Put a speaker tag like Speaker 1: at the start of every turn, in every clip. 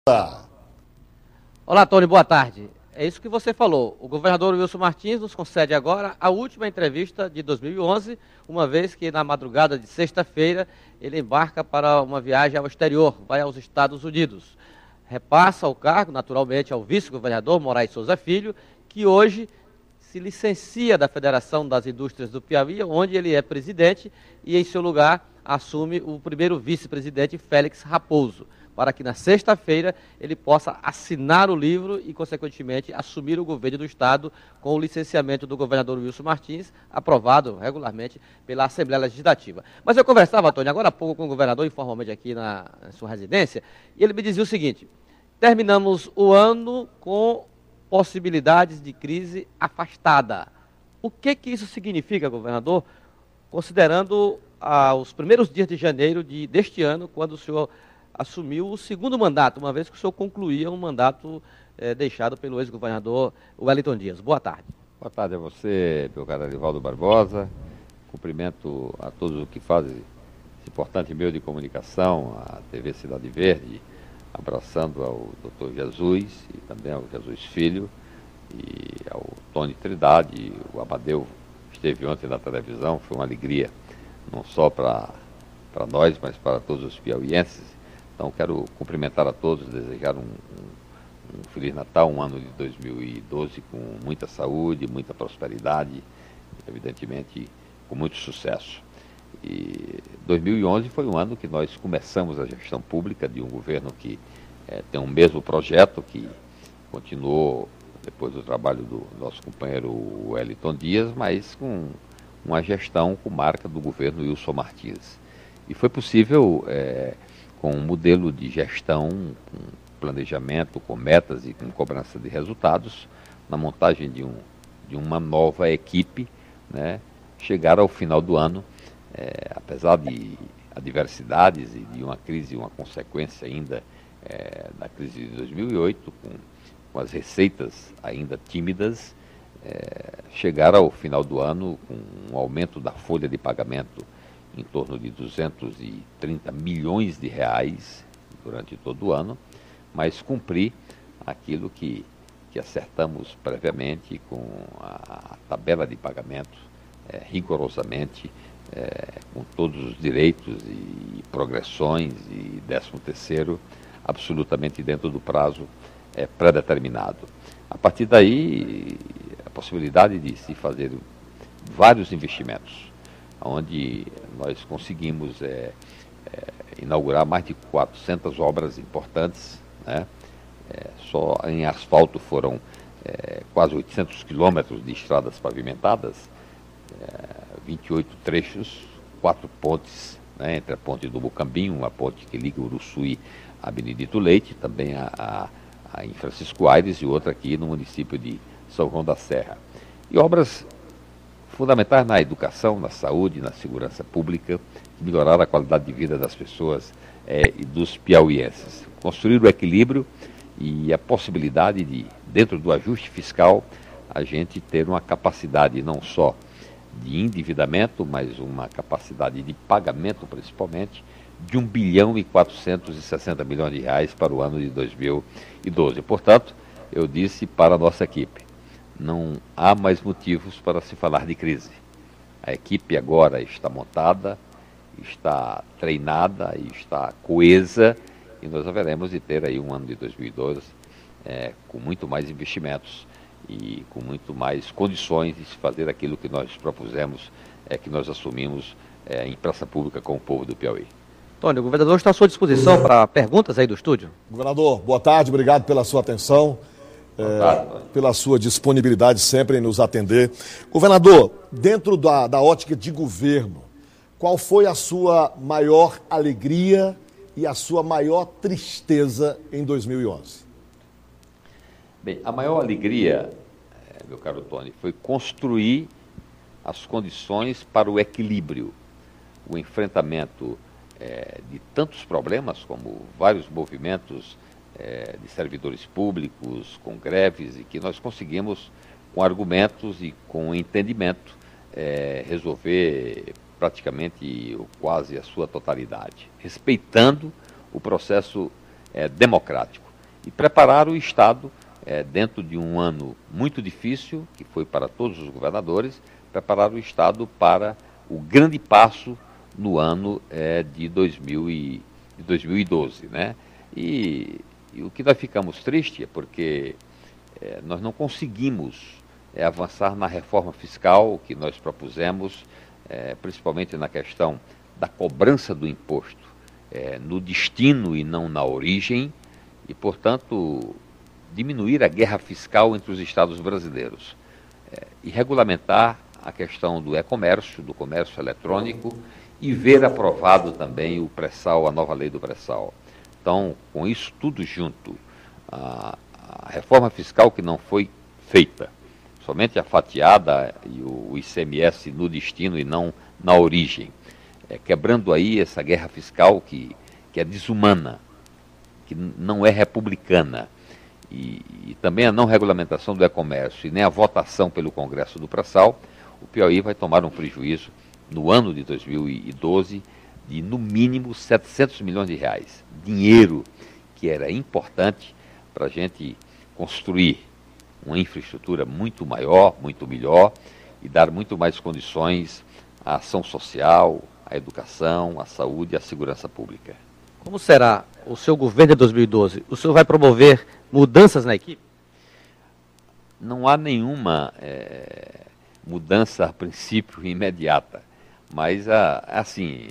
Speaker 1: Olá, Tony, boa tarde. É isso que você falou. O governador Wilson Martins nos concede agora a última entrevista de 2011, uma vez que na madrugada de sexta-feira ele embarca para uma viagem ao exterior, vai aos Estados Unidos. Repassa o cargo, naturalmente, ao vice-governador Moraes Souza Filho, que hoje se licencia da Federação das Indústrias do Piauí, onde ele é presidente, e em seu lugar assume o primeiro vice-presidente, Félix Raposo, para que na sexta-feira ele possa assinar o livro e, consequentemente, assumir o governo do Estado com o licenciamento do governador Wilson Martins, aprovado regularmente pela Assembleia Legislativa. Mas eu conversava, Tony, agora há pouco com o governador, informalmente aqui na sua residência, e ele me dizia o seguinte: terminamos o ano com possibilidades de crise afastada. O que isso significa, governador, considerando os primeiros dias de janeiro deste ano, quando o senhor assumiu o segundo mandato, uma vez que o senhor concluía um mandato deixado pelo ex-governador Wellington Dias. Boa tarde.
Speaker 2: Boa tarde a você, meu caro Arivaldo Barbosa. Cumprimento a todos que fazem esse importante meio de comunicação, a TV Cidade Verde, abraçando ao Dr. Jesus e também ao Jesus Filho e ao Tony Trindade. O Amadeu esteve ontem na televisão, foi uma alegria, não só para nós, mas para todos os piauienses. Então quero cumprimentar a todos, desejar um Feliz Natal, um ano de 2012 com muita saúde, muita prosperidade, evidentemente com muito sucesso. E 2011 foi um ano que nós começamos a gestão pública de um governo que tem o mesmo projeto, que continuou depois do trabalho do nosso companheiro Wellington Dias, mas com uma gestão com marca do governo Wilson Martins. E foi possível, com um modelo de gestão, com planejamento, com metas e com cobrança de resultados, na montagem de uma nova equipe, né, chegar ao final do ano, apesar de adversidades e de uma crise, uma consequência ainda da crise de 2008, com as receitas ainda tímidas, chegar ao final do ano com um aumento da folha de pagamento em torno de 230 milhões de reais durante todo o ano, mas cumprir aquilo que acertamos previamente com a tabela de pagamento, rigorosamente, com todos os direitos e progressões e 13º absolutamente dentro do prazo pré-determinado. A partir daí, a possibilidade de se fazer vários investimentos, onde nós conseguimos inaugurar mais de 400 obras importantes, né? Só em asfalto foram quase 800 quilômetros de estradas pavimentadas, 28 trechos, 4 pontes, né, entre a ponte do Bucambinho, uma ponte que liga Uruçuí a Benedito Leite, também em Francisco Aires, e outra aqui no município de São João da Serra. E obras fundamentais na educação, na saúde, na segurança pública, que melhoraram a qualidade de vida das pessoas e dos piauienses. Construir o equilíbrio e a possibilidade de, dentro do ajuste fiscal, a gente ter uma capacidade não só de endividamento, mas uma capacidade de pagamento, principalmente, de 1 bilhão e 460 milhões de reais para o ano de 2012. Portanto, eu disse para a nossa equipe, não há mais motivos para se falar de crise. A equipe agora está montada, está treinada, está coesa, e nós haveremos de ter aí um ano de 2012 com muito mais investimentos e com muito mais condições de se fazer aquilo que nós propusemos, que nós assumimos em praça pública com o povo do Piauí.
Speaker 1: Tony, o governador está à sua disposição para perguntas aí do estúdio.
Speaker 3: Governador, boa tarde, obrigado pela sua atenção, pela sua disponibilidade sempre em nos atender. Governador, dentro da ótica de governo, qual foi a sua maior alegria e a sua maior tristeza em 2011?
Speaker 2: Bem, a maior alegria, meu caro Tony, foi construir as condições para o equilíbrio, o enfrentamento de tantos problemas, como vários movimentos de servidores públicos, com greves, e que nós conseguimos, com argumentos e com entendimento, resolver praticamente quase a sua totalidade, respeitando o processo democrático. e preparar o Estado, dentro de um ano muito difícil, que foi para todos os governadores, preparar o Estado para o grande passo no ano de 2012. Né? E o que nós ficamos tristes é porque nós não conseguimos avançar na reforma fiscal que nós propusemos, principalmente na questão da cobrança do imposto no destino e não na origem, e, portanto, diminuir a guerra fiscal entre os estados brasileiros e regulamentar a questão do e-comércio, do comércio eletrônico, e ver aprovado também o pré-sal, a nova lei do pré-sal. Então, com isso tudo junto, a reforma fiscal que não foi feita, somente a fatiada e o ICMS no destino e não na origem, quebrando aí essa guerra fiscal que é desumana, que não é republicana, e também a não regulamentação do e-comércio e nem a votação pelo Congresso do pré-sal, o Piauí vai tomar um prejuízo no ano de 2012 de, no mínimo, 700 milhões de reais. Dinheiro que era importante para a gente construir uma infraestrutura muito maior, muito melhor, e dar muito mais condições à ação social, à educação, à saúde e à segurança pública.
Speaker 1: Como será o seu governo de 2012? O senhor vai promover mudanças na equipe?
Speaker 2: Não há nenhuma mudança, a princípio, imediata. Mas, assim,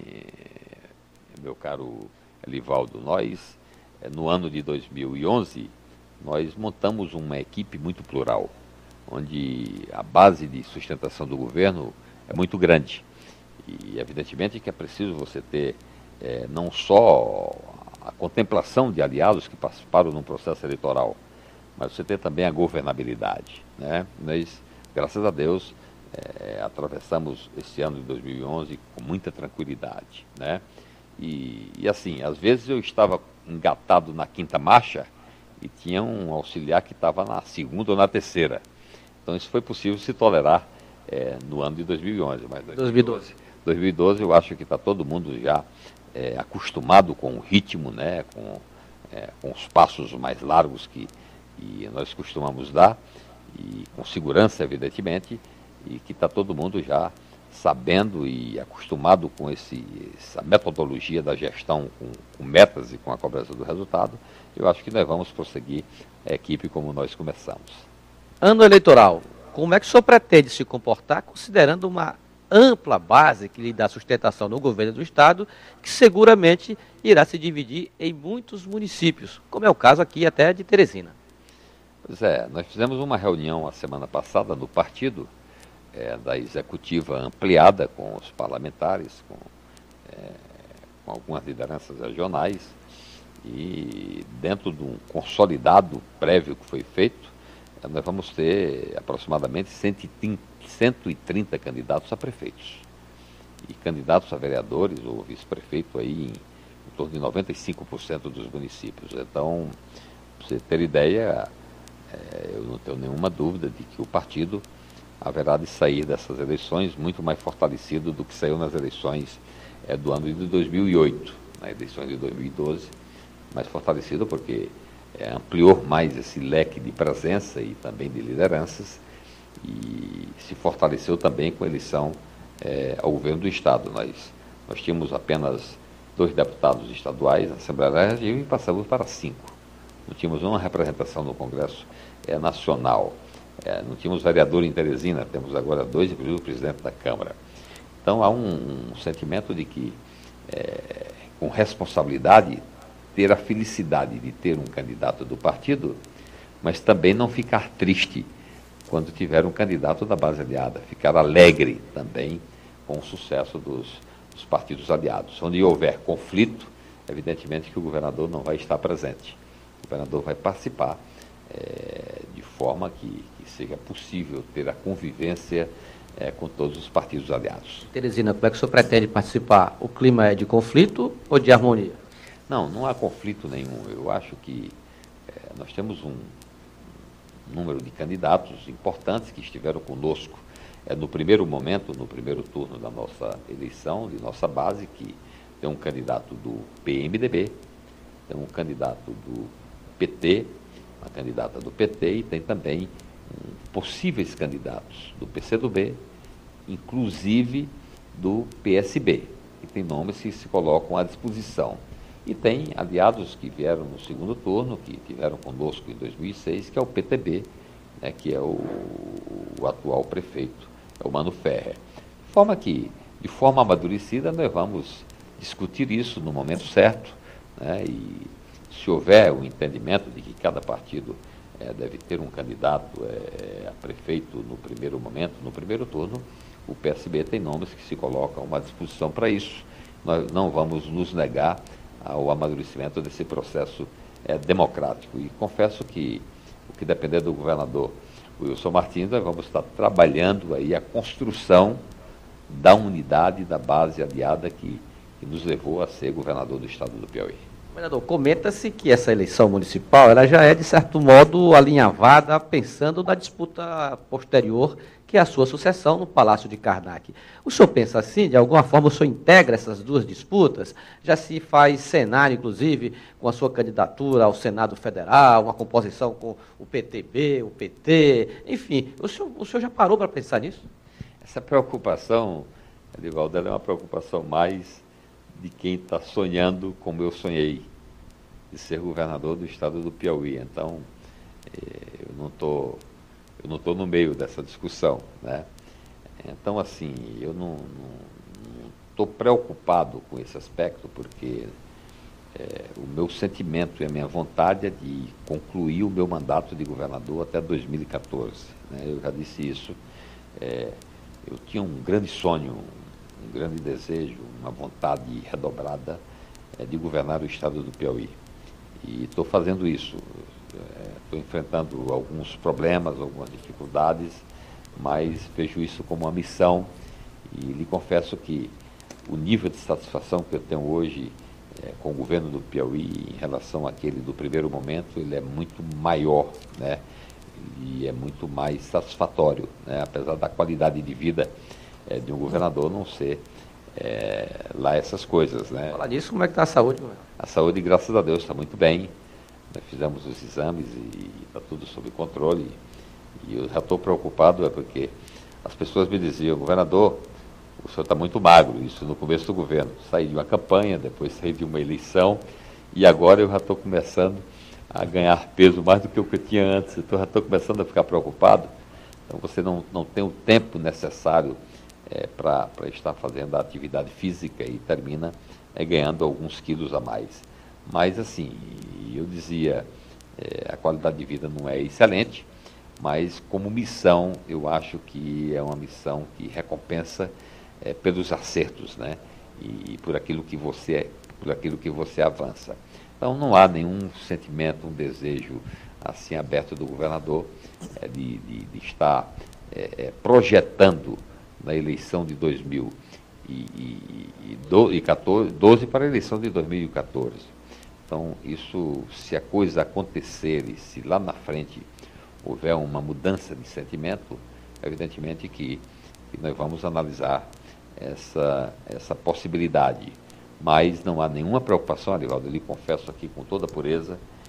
Speaker 2: meu caro Elivaldo, nós, no ano de 2011, nós montamos uma equipe muito plural, onde a base de sustentação do governo é muito grande. E, evidentemente, que é preciso você ter não só a contemplação de aliados que participaram num processo eleitoral, mas você ter também a governabilidade. Né? Nós, graças a Deus, atravessamos esse ano de 2011 com muita tranquilidade. Né? E, assim, às vezes eu estava engatado na quinta marcha e tinha um auxiliar que estava na segunda ou na terceira. Então isso foi possível se tolerar no ano de 2011. Mas 2012 eu acho que está todo mundo já acostumado com o ritmo, né, com os passos mais largos que nós costumamos dar, e com segurança, evidentemente, e que está todo mundo já sabendo e acostumado com essa metodologia da gestão com metas e com a cobrança do resultado. Eu acho que nós vamos prosseguir a equipe como nós começamos.
Speaker 1: Ano eleitoral, como é que o senhor pretende se comportar, considerando uma ampla base que lhe dá sustentação no governo do Estado, que seguramente irá se dividir em muitos municípios, como é o caso aqui até de Teresina?
Speaker 2: Pois nós fizemos uma reunião a semana passada no partido, da executiva ampliada com os parlamentares, com algumas lideranças regionais, e dentro de um consolidado prévio que foi feito, nós vamos ter aproximadamente 130 candidatos a prefeitos e candidatos a vereadores ou vice-prefeito aí em torno de 95% dos municípios. Então, para você ter ideia, eu não tenho nenhuma dúvida de que o partido haverá de sair dessas eleições muito mais fortalecido do que saiu nas eleições do ano de 2008, nas eleições de 2012, mais fortalecido porque ampliou mais esse leque de presença e também de lideranças, e se fortaleceu também com a eleição ao governo do Estado. Nós tínhamos apenas 2 deputados estaduais na Assembleia Legislativa e passamos para 5. Não tínhamos uma representação no Congresso Nacional. Não tínhamos vereador em Teresina, temos agora 2, inclusive o presidente da Câmara. Então há um sentimento de que, com responsabilidade, ter a felicidade de ter um candidato do partido, mas também não ficar triste quando tiver um candidato da base aliada, ficar alegre também com o sucesso dos partidos aliados. Onde houver conflito, evidentemente que o governador não vai estar presente. O governador vai participar de forma que seja possível ter a convivência com todos os partidos aliados.
Speaker 1: Teresina, como é que o senhor pretende participar? O clima é de conflito ou de harmonia?
Speaker 2: Não há conflito nenhum. Eu acho que nós temos um número de candidatos importantes que estiveram conosco no primeiro momento, no primeiro turno da nossa eleição, de nossa base, que tem um candidato do PMDB, tem um candidato do PT, uma candidata do PT, e tem também possíveis candidatos do PCdoB, inclusive do PSB, e tem nomes que se colocam à disposição. E tem aliados que vieram no segundo turno, que estiveram conosco em 2006, que é o PTB, né, que é o atual prefeito, é o Mano Ferrer. De forma que, de forma amadurecida, nós vamos discutir isso no momento certo, né, e se houver o entendimento de que cada partido deve ter um candidato a prefeito no primeiro momento, no primeiro turno, o PSB tem nomes que se colocam à disposição para isso. Nós não vamos nos negar ao amadurecimento desse processo democrático. E confesso que, o que depender do governador Wilson Martins, nós vamos estar trabalhando aí a construção da unidade, da base aliada que nos levou a ser governador do estado do Piauí.
Speaker 1: Governador, comenta-se que essa eleição municipal ela já é, de certo modo, alinhavada pensando na disputa posterior, que é a sua sucessão no Palácio de Karnak. O senhor pensa assim? De alguma forma o senhor integra essas duas disputas? Já se faz cenário, inclusive, com a sua candidatura ao Senado Federal, uma composição com o PTB, o PT, enfim. O senhor já parou para pensar nisso?
Speaker 2: Essa preocupação, Edivaldo, ela é uma preocupação mais de quem está sonhando como eu sonhei, de ser governador do estado do Piauí. Então, eu não estou no meio dessa discussão, né? Então, assim, eu não estou preocupado com esse aspecto, porque o meu sentimento e a minha vontade é de concluir o meu mandato de governador até 2014. Né? Eu já disse isso. Eu tinha um grande sonho, um grande desejo, uma vontade redobrada de governar o estado do Piauí. E estou fazendo isso. Estou enfrentando alguns problemas, algumas dificuldades, mas vejo isso como uma missão e lhe confesso que o nível de satisfação que eu tenho hoje com o governo do Piauí em relação àquele do primeiro momento, ele é muito maior, né? E é muito mais satisfatório, né? Apesar da qualidade de vida de um governador não ser lá essas coisas, né?
Speaker 1: Falar disso, como é que está a saúde, governador?
Speaker 2: A saúde, graças a Deus, está muito bem. Nós fizemos os exames e está tudo sob controle. E eu já estou preocupado, porque as pessoas me diziam, governador, o senhor está muito magro, isso no começo do governo. Saí de uma campanha, depois saí de uma eleição, e agora eu já estou começando a ganhar peso mais do que o que eu tinha antes. Então já estou começando a ficar preocupado. Então você não tem o tempo necessário para estar fazendo a atividade física e termina ganhando alguns quilos a mais. Mas, assim, eu dizia, a qualidade de vida não é excelente, mas como missão, eu acho que é uma missão que recompensa pelos acertos, né? E por aquilo que você avança. Então, não há nenhum sentimento, um desejo assim aberto do governador de estar projetando na eleição de 2012 para a eleição de 2014. Então, isso, se a coisa acontecer e se lá na frente houver uma mudança de sentimento, evidentemente que nós vamos analisar essa possibilidade. Mas não há nenhuma preocupação, Arivaldo, eu lhe confesso aqui com toda pureza,